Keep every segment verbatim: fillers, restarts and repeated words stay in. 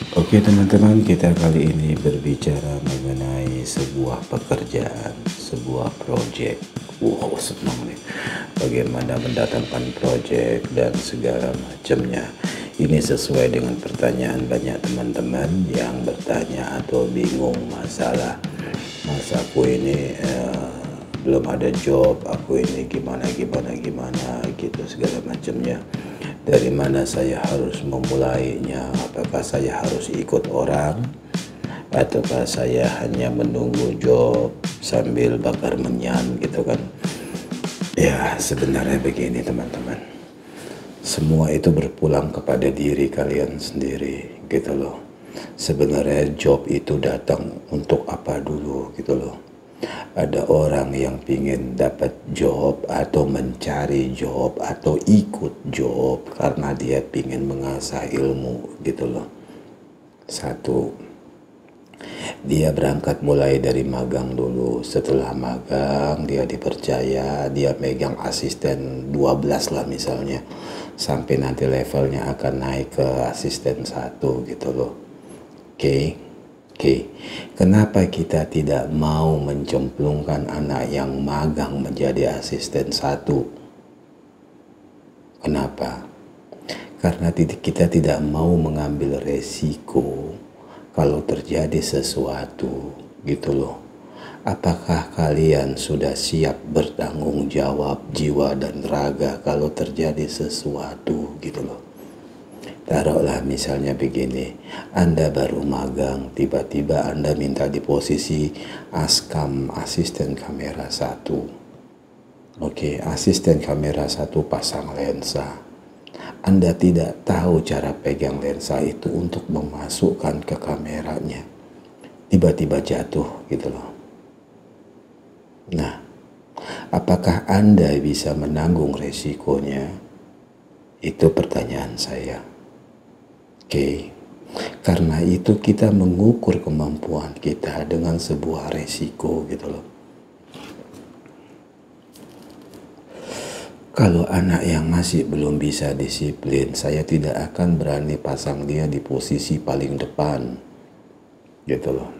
Oke teman-teman, kita kali ini berbicara mengenai sebuah pekerjaan, sebuah proyek. Wow, senang nih. Bagaimana mendatangkan proyek dan segala macamnya. Ini sesuai dengan pertanyaan banyak teman-teman yang bertanya atau bingung masalah. Mas aku ini eh, belum ada job, aku ini gimana gimana gimana gitu segala macamnya. Dari mana saya harus memulainya? Apakah saya harus ikut orang ataukah saya hanya menunggu job sambil bakar menyan gitu kan? Ya sebenarnya begini teman-teman, semua itu berpulang kepada diri kalian sendiri gitu loh. Sebenarnya job itu datang untuk apa dulu gitu loh. Ada orang yang pingin dapat job atau mencari job atau ikut job karena dia pingin mengasah ilmu gitu loh. Satu, dia berangkat mulai dari magang dulu. Setelah magang dia dipercaya, dia megang asisten dua belas lah misalnya, sampai nanti levelnya akan naik ke asisten satu gitu loh. Oke okay? Oke, okay. Kenapa kita tidak mau mencemplungkan anak yang magang menjadi asisten satu? Kenapa? Karena kita tidak mau mengambil resiko kalau terjadi sesuatu gitu loh. Apakah kalian sudah siap bertanggung jawab jiwa dan raga kalau terjadi sesuatu gitu loh? Taruhlah misalnya begini, Anda baru magang, tiba-tiba Anda minta di posisi askam, asisten kamera satu. Oke, asisten kamera satu pasang lensa. Anda tidak tahu cara pegang lensa itu untuk memasukkan ke kameranya. Tiba-tiba jatuh gitu loh. Nah, apakah Anda bisa menanggung resikonya? Itu pertanyaan saya. Oke, okay. Karena itu kita mengukur kemampuan kita dengan sebuah resiko gitu loh. Kalau anak yang masih belum bisa disiplin, saya tidak akan berani pasang dia di posisi paling depan gitu loh.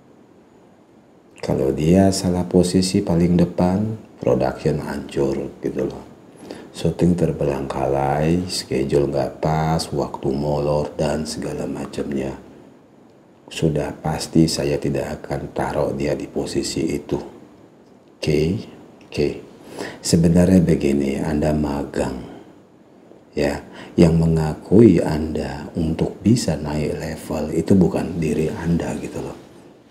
Kalau dia salah posisi paling depan, production hancur gitu loh. Syuting terbelangkalai, schedule nggak pas, waktu molor dan segala macamnya. Sudah pasti saya tidak akan taruh dia di posisi itu. Oke, okay? Oke. Okay. Sebenarnya begini, Anda magang, ya, yang mengakui Anda untuk bisa naik level itu bukan diri Anda gitu loh.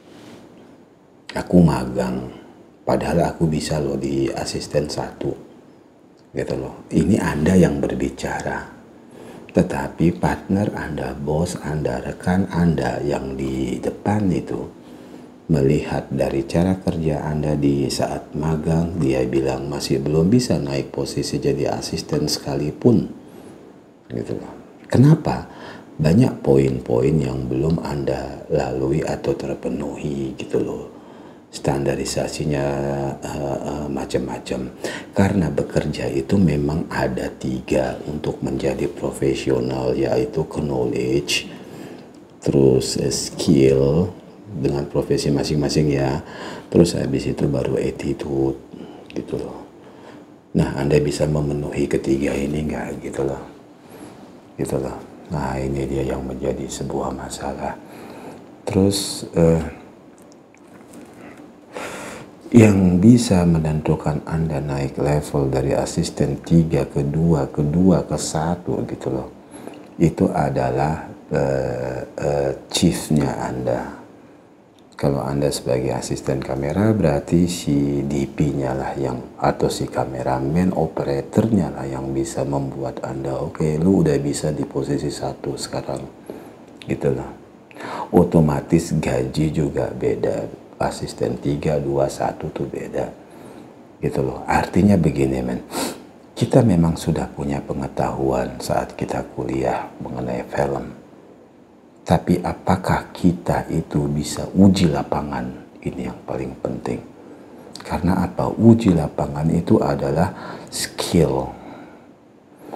Aku magang, padahal aku bisa loh di asisten satu. Gitu loh. Ini Anda yang berbicara, tetapi partner Anda, bos Anda, rekan Anda yang di depan itu melihat dari cara kerja Anda di saat magang, dia bilang masih belum bisa naik posisi jadi asisten sekalipun gitu loh. Kenapa? Banyak poin-poin yang belum Anda lalui atau terpenuhi gitu loh. Standarisasinya uh, uh, macam-macam. Karena bekerja itu memang ada tiga untuk menjadi profesional, yaitu knowledge, terus uh, skill dengan profesi masing-masing ya, terus habis itu baru attitude gitu loh. Nah, Anda bisa memenuhi ketiga ini nggak gitu loh, gitu loh. Nah, ini dia yang menjadi sebuah masalah. Terus uh, yang bisa menentukan Anda naik level dari asisten tiga ke dua, ke dua ke satu gitu loh. Itu adalah uh, uh, chiefnya Anda. Kalau Anda sebagai asisten kamera berarti si D P-nya lah yang, atau si kameramen operatornya lah yang bisa membuat Anda oke, okay, lu udah bisa di posisi satu sekarang gitu loh. Otomatis gaji juga beda. Asisten tiga, dua, satu tuh beda gitu loh. Artinya begini men, kita memang sudah punya pengetahuan saat kita kuliah mengenai film, tapi apakah kita itu bisa uji lapangan? Ini yang paling penting. Karena apa? Uji lapangan itu adalah skill.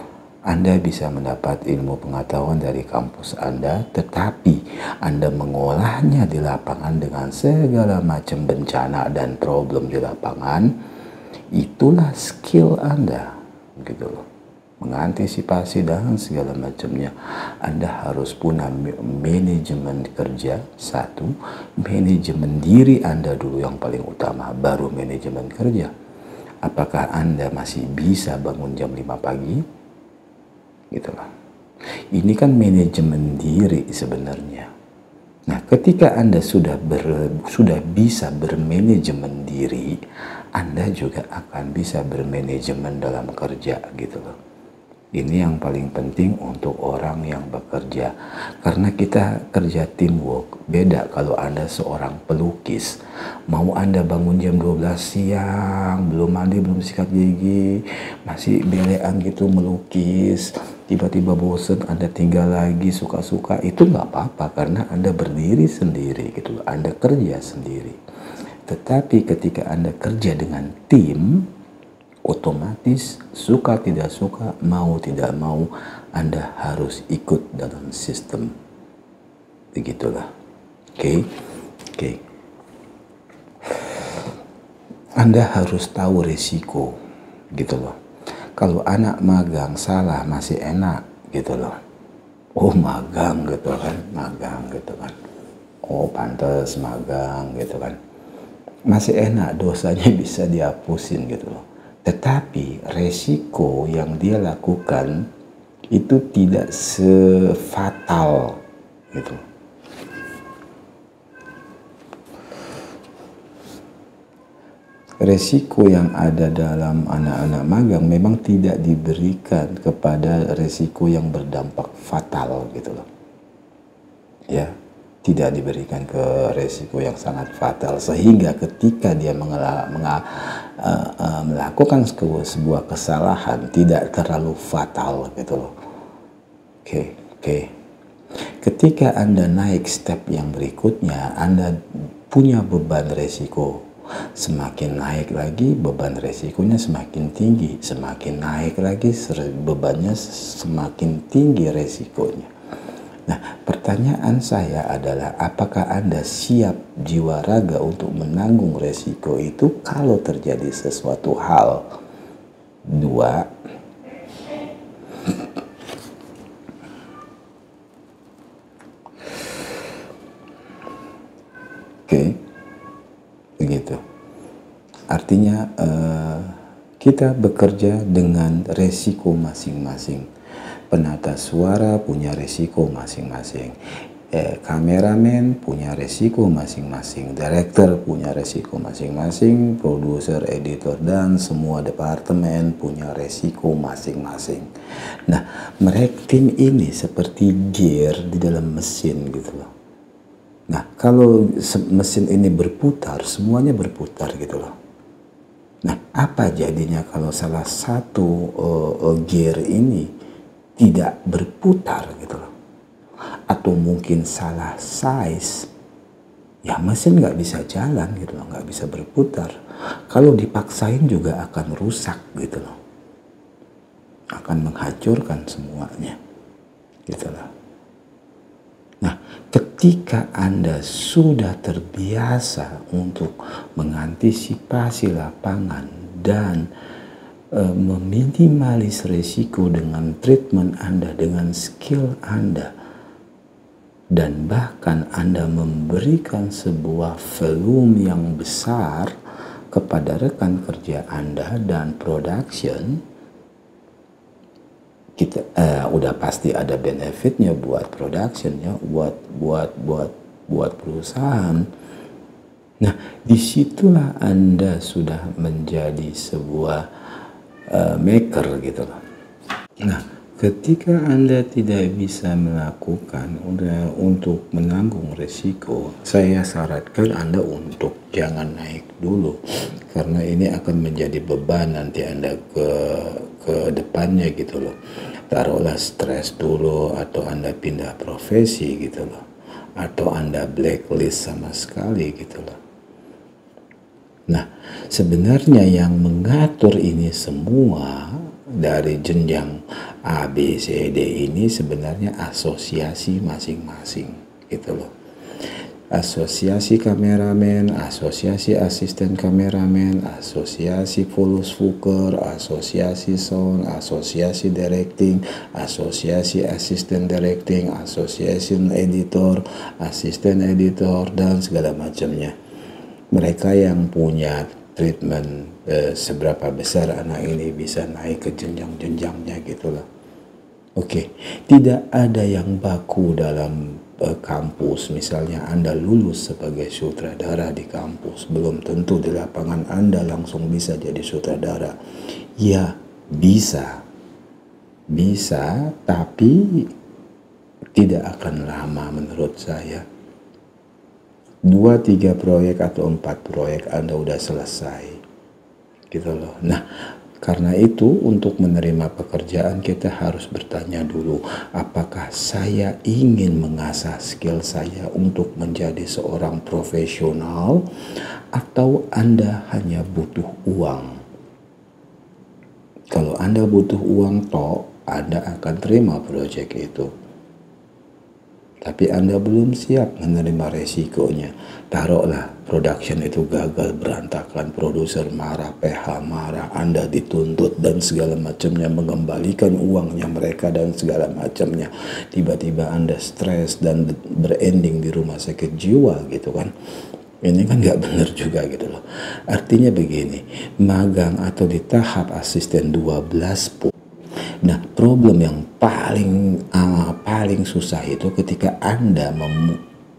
Anda bisa mendapat ilmu pengetahuan dari kampus Anda, tetapi Anda mengolahnya di lapangan dengan segala macam bencana dan problem di lapangan. Itulah skill Anda, gitu loh. Mengantisipasi dan segala macamnya. Anda harus punya manajemen kerja, satu, manajemen diri Anda dulu yang paling utama, baru manajemen kerja. Apakah Anda masih bisa bangun jam lima pagi? Gitulah. Ini kan manajemen diri sebenarnya. Nah, ketika Anda sudah ber, sudah bisa bermanajemen diri, Anda juga akan bisa bermanajemen dalam kerja, gitu loh. Ini yang paling penting untuk orang yang bekerja. Karena kita kerja teamwork. Beda kalau Anda seorang pelukis. Mau Anda bangun jam dua belas siang, belum mandi, belum sikat gigi, masih belean gitu melukis. Tiba-tiba bosen, Anda tinggal lagi suka-suka. Itu nggak apa-apa karena Anda berdiri sendiri gitu. Anda kerja sendiri. Tetapi ketika Anda kerja dengan tim, otomatis suka tidak suka, mau tidak mau, Anda harus ikut dalam sistem. Begitulah. Oke, okay? Oke. Okay. Anda harus tahu risiko, gitu loh. Kalau anak magang salah masih enak, gitu loh. Oh magang gitu kan, magang gitu kan. Oh pantas magang gitu kan. Masih enak, dosanya bisa dihapusin gitu loh. Tetapi resiko yang dia lakukan itu tidak sefatal gitu. Resiko yang ada dalam anak-anak magang memang tidak diberikan kepada resiko yang berdampak fatal gitu loh. Ya, tidak diberikan ke resiko yang sangat fatal sehingga ketika dia mengela, mengela, uh, uh, melakukan sebuah kesalahan tidak terlalu fatal gitu loh. Oke, okay, oke. Okay. Ketika Anda naik step yang berikutnya, Anda punya beban resiko. Semakin naik lagi beban resikonya semakin tinggi, semakin naik lagi bebannya semakin tinggi resikonya. Nah, pertanyaan saya adalah apakah Anda siap jiwa raga untuk menanggung resiko itu kalau terjadi sesuatu hal? Dua, oke, begitu. Artinya uh, kita bekerja dengan resiko masing-masing. Penata suara punya resiko masing-masing, eh, kameramen punya resiko masing-masing, director punya resiko masing-masing, produser, editor, dan semua departemen punya resiko masing-masing. Nah, mereka tim ini seperti gear di dalam mesin gitu loh. Nah, kalau mesin ini berputar, semuanya berputar gitu loh. Nah, apa jadinya kalau salah satu uh, uh, gear ini tidak berputar gitu loh, atau mungkin salah size, ya mesin nggak bisa jalan gitu loh, nggak bisa berputar. Kalau dipaksain juga akan rusak gitu loh, akan menghancurkan semuanya gitu loh. Nah, ketika Anda sudah terbiasa untuk mengantisipasi lapangan dan meminimalis resiko dengan treatment Anda, dengan skill Anda, dan bahkan Anda memberikan sebuah volume yang besar kepada rekan kerja Anda dan production, kita eh, udah pasti ada benefitnya buat production ya, buat buat buat buat perusahaan. Nah, disitulah Anda sudah menjadi sebuah Uh, maker gitu loh. Nah, ketika Anda tidak bisa melakukan udah untuk menanggung resiko, saya syaratkan Anda untuk jangan naik dulu, karena ini akan menjadi beban nanti Anda ke ke depannya gitu loh. Taruhlah stres dulu, atau Anda pindah profesi gitu loh, atau Anda blacklist sama sekali gitu loh. Nah, sebenarnya yang mengatur ini semua dari jenjang A, B, C, D ini sebenarnya asosiasi masing-masing gitu loh. Asosiasi kameramen, asosiasi asisten kameramen, asosiasi Volusfuker, asosiasi sound, asosiasi directing, asosiasi asisten directing, asosiasi editor, asisten editor, dan segala macamnya. Mereka yang punya treatment eh, seberapa besar anak ini bisa naik ke jenjang-jenjangnya gitu loh. Oke, tidak ada yang baku dalam uh, kampus. Misalnya Anda lulus sebagai sutradara di kampus, belum tentu di lapangan Anda langsung bisa jadi sutradara. Ya, bisa. Bisa, tapi tidak akan lama menurut saya. Dua, tiga proyek atau empat proyek Anda udah selesai. Gitu loh. Nah, karena itu untuk menerima pekerjaan kita harus bertanya dulu, apakah saya ingin mengasah skill saya untuk menjadi seorang profesional atau Anda hanya butuh uang. Kalau Anda butuh uang toh, Anda akan terima proyek itu. Tapi Anda belum siap menerima resikonya. Taruhlah production itu gagal, berantakan, produser marah, P H marah, Anda dituntut dan segala macamnya, mengembalikan uangnya mereka dan segala macamnya. Tiba-tiba Anda stres dan berending di rumah sakit jiwa gitu kan. Ini kan nggak benar juga gitu loh. Artinya begini, magang atau di tahap asisten dua belas pun. Nah, problem yang paling uh, paling susah itu ketika Anda mem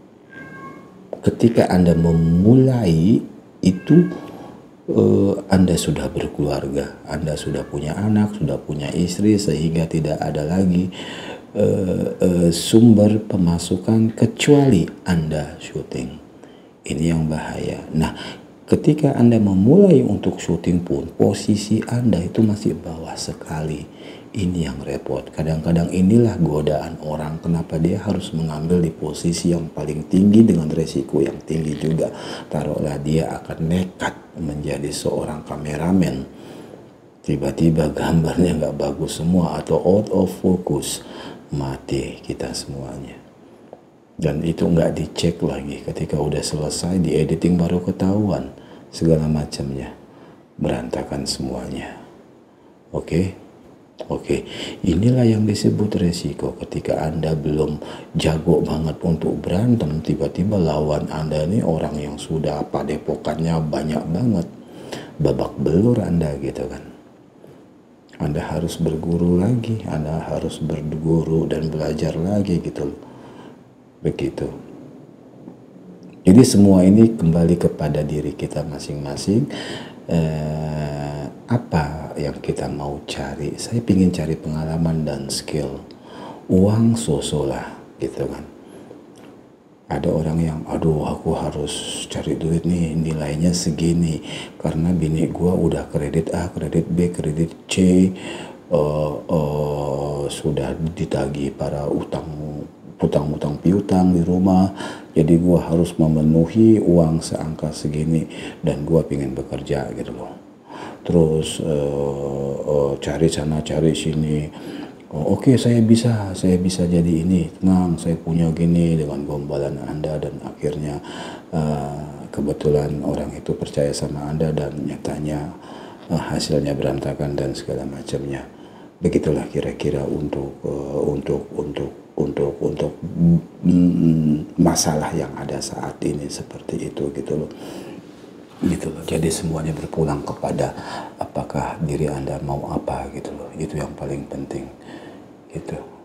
ketika Anda memulai itu uh, Anda sudah berkeluarga, Anda sudah punya anak, sudah punya istri, sehingga tidak ada lagi uh, uh, sumber pemasukan kecuali Anda syuting. Ini yang bahaya. Nah, ketika Anda memulai untuk syuting pun posisi Anda itu masih bawah sekali. Ini yang repot. Kadang-kadang inilah godaan orang. Kenapa dia harus mengambil di posisi yang paling tinggi dengan resiko yang tinggi juga. Taruhlah dia akan nekat menjadi seorang kameramen. Tiba-tiba gambarnya nggak bagus semua atau out of focus. Mati kita semuanya. Dan itu nggak dicek lagi. Ketika udah selesai di editing baru ketahuan. Segala macamnya. Berantakan semuanya. Oke? Okay? Oke, inilah yang disebut resiko. Ketika Anda belum jago banget untuk berantem, tiba-tiba lawan Anda ini orang yang sudah padepokannya banyak banget. Babak belur Anda gitu kan. Anda harus berguru lagi, Anda harus berguru dan belajar lagi gitu. Begitu. Jadi semua ini kembali kepada diri kita masing-masing. Eh, apa yang kita mau cari? Saya ingin cari pengalaman dan skill. Uang so-so lah gitu kan. Ada orang yang aduh aku harus cari duit nih, nilainya segini karena bini gua udah kredit A, kredit B, kredit C, uh, uh, sudah ditagih para utang utang-utang piutang di rumah, jadi gua harus memenuhi uang seangka segini dan gua pengen bekerja gitu loh. Terus uh, uh, cari sana cari sini. Oh, Oke okay, saya bisa, saya bisa jadi ini, tenang, saya punya gini dengan gombalan Anda dan akhirnya uh, kebetulan orang itu percaya sama Anda dan nyatanya uh, hasilnya berantakan dan segala macamnya. Begitulah kira-kira untuk uh, untuk untuk untuk untuk mm, masalah yang ada saat ini seperti itu gitu loh. Gitu loh. Jadi semuanya berpulang kepada apakah diri Anda mau apa gitu loh. Itu yang paling penting. Gitu.